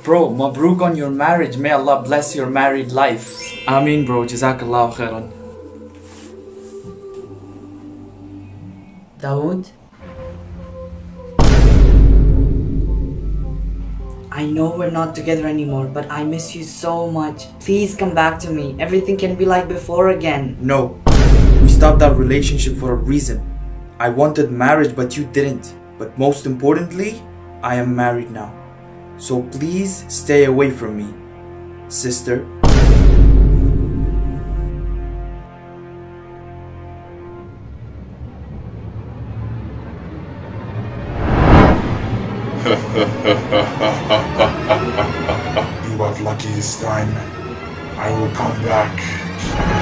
Bro, mabruk on your marriage. May Allah bless your married life. Ameen, bro. Jazakallahu khairan. Dawood? I know we're not together anymore, but I miss you so much. Please come back to me. Everything can be like before again. No. We stopped that relationship for a reason. I wanted marriage, but you didn't. But most importantly, I am married now. So please stay away from me, sister. You got lucky this time. I will come back.